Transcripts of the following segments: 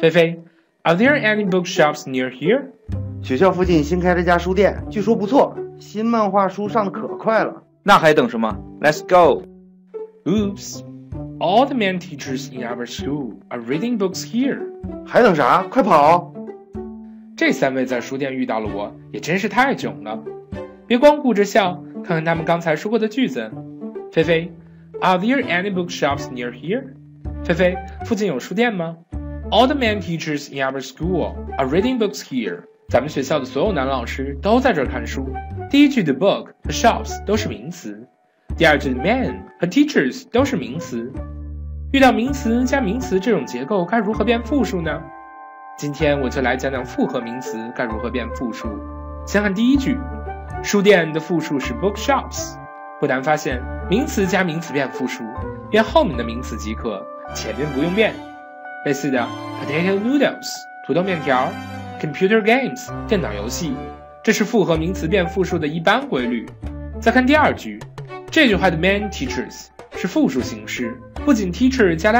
菲菲 ，Are there any bookshops near here？ 学校附近新开了家书店，据说不错，新漫画书上的可快了。 那还等什么 ？Let's go！ Oops! All the men teachers in our school are reading books here. 还等啥？快跑！ 这3位在书店遇到了我，也真是太囧了。别光顾着笑，看看他们刚才说过的句子。菲菲 ，Are there any bookshops near here？ 菲菲，附近有书店吗 ？All the men teachers in our school are reading books here. 咱们学校的所有男老师都在这儿看书。第一句的 book 和 shops 都是名词，第二句的 men 和 teachers 都是名词。遇到名词加名词这种结构该如何变复数呢？今天我就来讲讲复合名词该如何变复数。先看第一句，书店的复数是 bookshops。不难发现，名词加名词变复数，变后面的名词即可，前面不用变。类似的 potato noodles 土豆面条， computer games 电脑游戏，这是复合名词变复数的一般规律。再看第二句，这句话的 men teachers 是复数形式，不仅 teacher 加了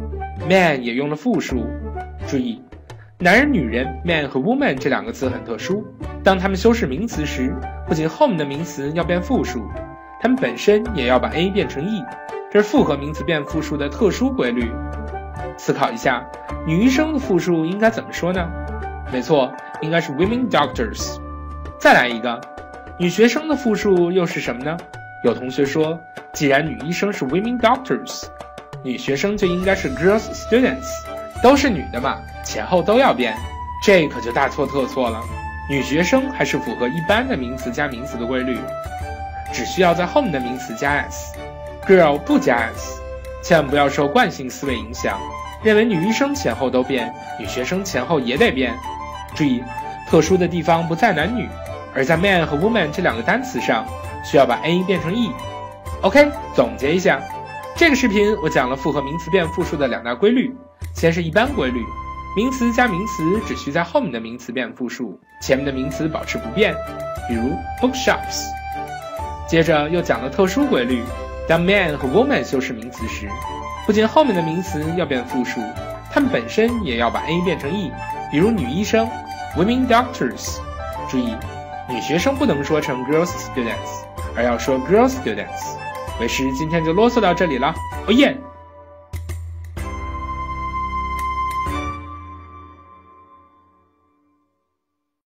s，man 也用了复数。注意，男人女人 man 和 woman 这2个词很特殊，当他们修饰名词时，不仅后面的名词要变复数，他们本身也要把 a 变成 e， 这是复合名词变复数的特殊规律。思考一下，女医生的复数应该怎么说呢？没错，应该是 women doctors。再来一个，女学生的复数又是什么呢？有同学说，既然女医生是 women doctors， 女学生就应该是 girls students， 都是女的嘛，前后都要变。这可就大错特错了。女学生还是符合一般的名词加名词的规律，只需要在后面的名词加 s，girl 不加 s。千万不要受惯性思维影响，认为女医生前后都变，女学生前后也得变。注意，特殊的地方不在男女，而在 man 和 woman 这2个单词上，需要把 a 变成 e。OK， 总结一下，这个视频我讲了复合名词变复数的2大规律。先是一般规律，名词加名词只需在后面的名词变复数，前面的名词保持不变，比如 bookshops。接着又讲了特殊规律，当 man 和 woman 修饰名词时，不仅后面的名词要变复数，它们本身也要把 a 变成 e， 比如女医生 women doctors。注意，女学生不能说成 girls students， 而要说 girls students。为师今天就啰嗦到这里了，哦耶！